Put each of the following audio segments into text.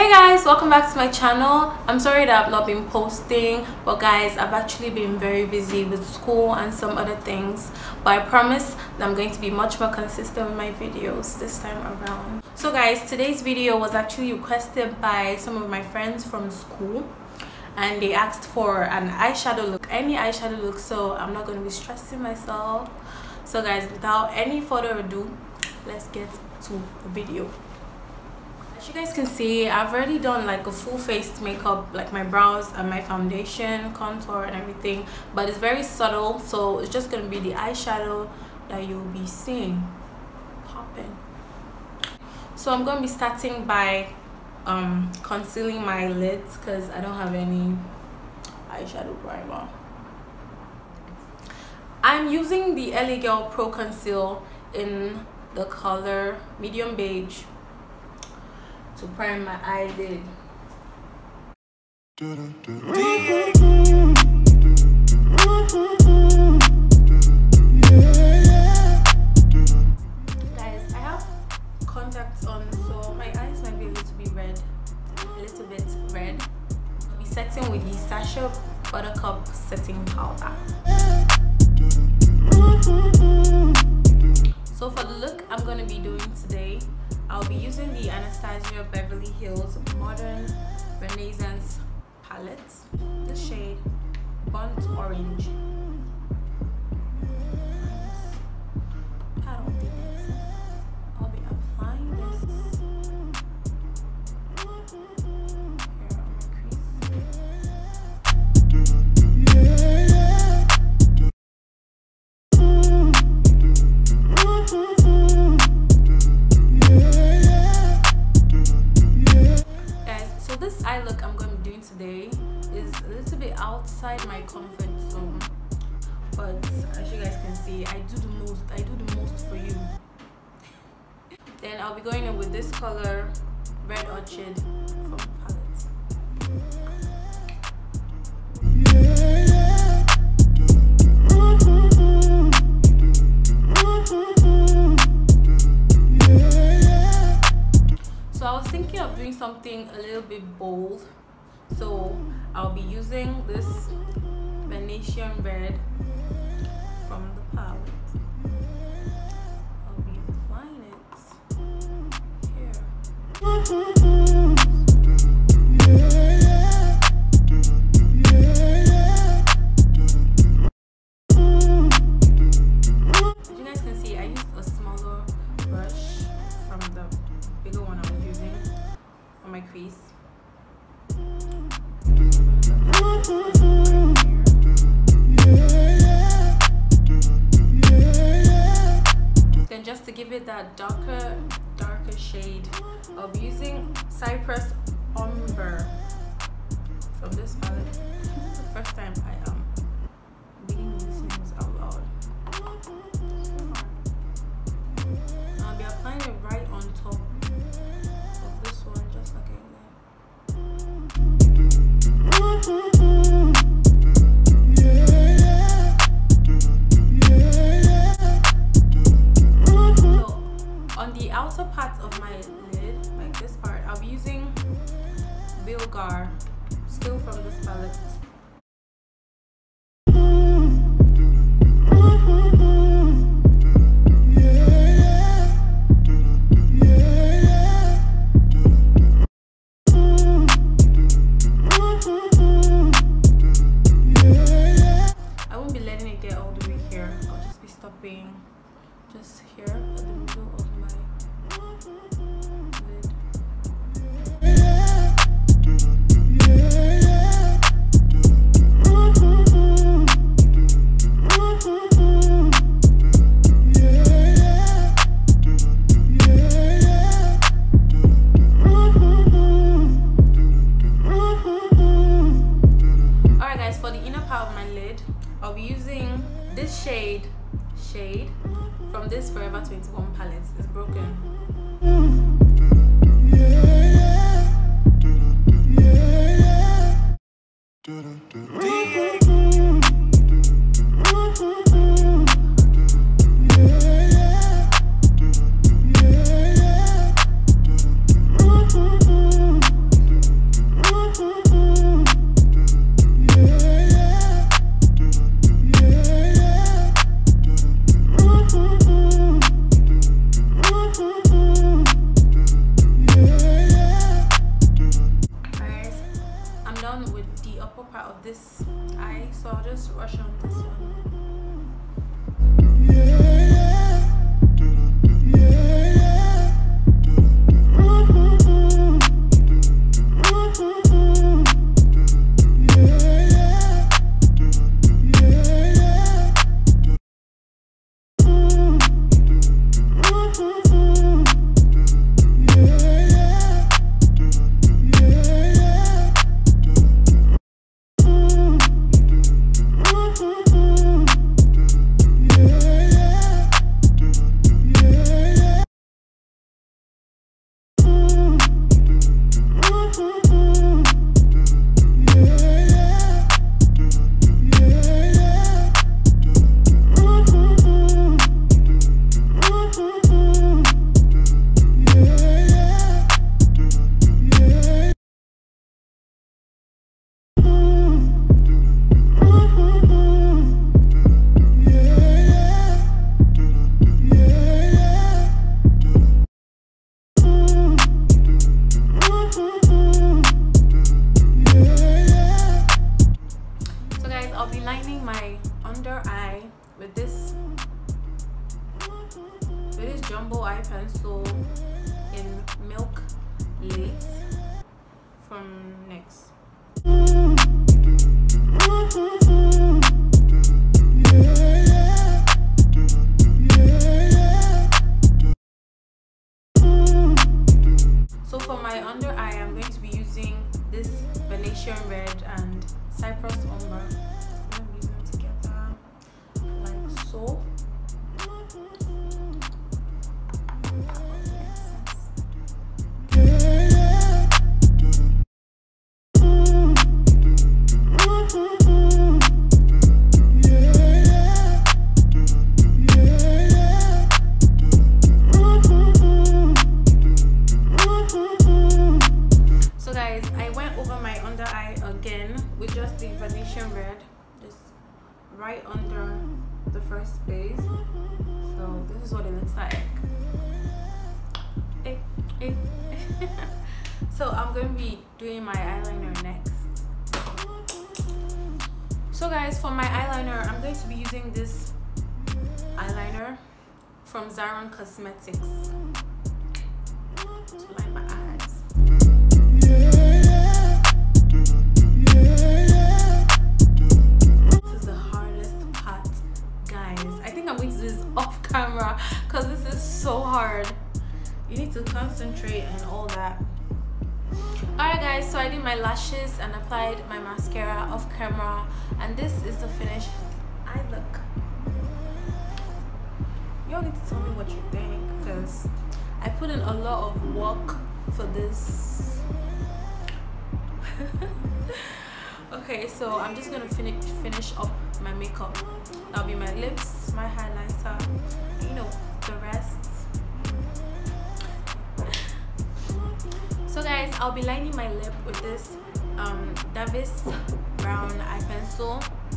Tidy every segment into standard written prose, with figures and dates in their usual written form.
Hey guys, welcome back to my channel. I'm sorry that I've not been posting, but guys, I've actually been very busy with school and some other things, but I promise that I'm going to be much more consistent with my videos this time around. So guys, today's video was actually requested by some of my friends from school, and they asked for an eyeshadow look, any eyeshadow look, so I'm not going to be stressing myself. So guys, without any further ado, let's get to the video. As you guys can see, I've already done like a full face makeup, like my brows and my foundation, contour and everything, but it's very subtle, so it's just going to be the eyeshadow that you'll be seeing popping. So I'm going to be starting by concealing my lids because I don't have any eyeshadow primer. I'm using the LA Girl Pro Conceal in the color medium beige to prime my eyelid. Guys, I have contacts on, so my eyes might be a little bit red. I'll be setting with the Sacha Buttercup setting powder. So for the look I'm going to be doing today, I'll be using the Anastasia Beverly Hills Modern Renaissance palette, the shade Burnt Orange. Pat on the next. I'll be applying this here on my This eye look I'm going to be doing today is a little bit outside my comfort zone, but as you guys can see, I do the most for you. Then I'll be going in with this color Red Orchid from the palette. So I was thinking of doing something a little bit bold, so I'll be using this Venetian Red from the palette. I'll be applying it here. As you guys can see, I used a smaller brush from the bigger one I was using on my crease. Then just to give it that darker shade, I'll be using Cypress Umber from this palette. This is the first time I am reading these names out loud. I'll be applying it right on top of this one, just like So on the outer part of my lid, like this part, I'll be using Bilgar, still from this palette. Just here at the middle of my lid. this eye, so I'll just rush on this one. Jumbo eye pencil in Milk Lace from NYX. So for my under eye, I'm going to be using this Venetian Red and Cyprus Umber. I'm going to use them together like so. With just the Venetian Red, just right under the first space. So this is what it looks like. So I'm going to be doing my eyeliner next. So guys, for my eyeliner, I'm going to be using this eyeliner from Zaron Cosmetics to line my eyes. Off camera because this is so hard. You need to concentrate and all that. Alright guys, so I did my lashes and applied my mascara off camera, and this is the finished eye look. Y'all need to tell me what you think because I put in a lot of work for this. Okay, so I'm just gonna finish up my makeup. That'll be my lips, my highlighter, you know, the rest. So guys, I'll be lining my lip with this Davis brown eye pencil.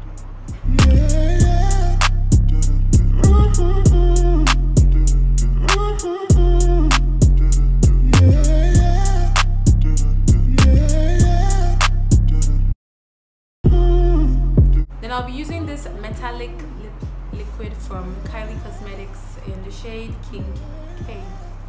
Then I'll be using this metallic lip liquid from Kylie Cosmetics in the shade King K.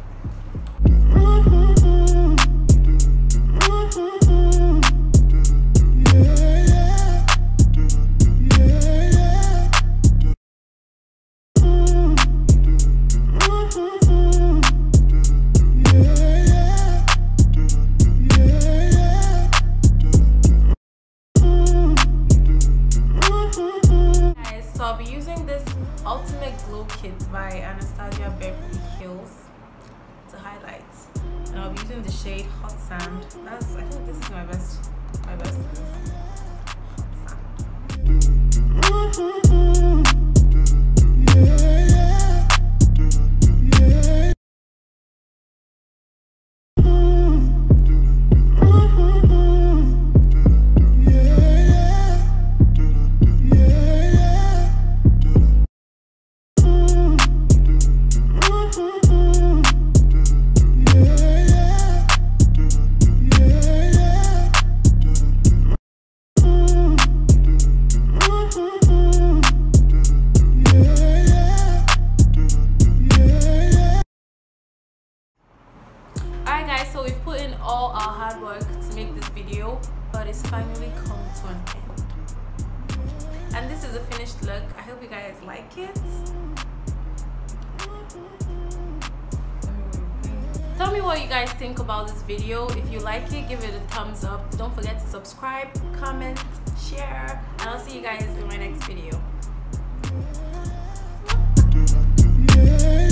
So I'll be using this Ultimate Glow Kit by Anastasia Beverly Hills to highlight, and I'll be using the shade Hot Sand. I think this is my best Hot Sand. guys, so we've put in all our hard work to make this video, but it's finally come to an end. And this is a finished look. I hope you guys like it. Tell me what you guys think about this video. If you like it, give it a thumbs up. Don't forget to subscribe, comment, share, and I'll see you guys in my next video.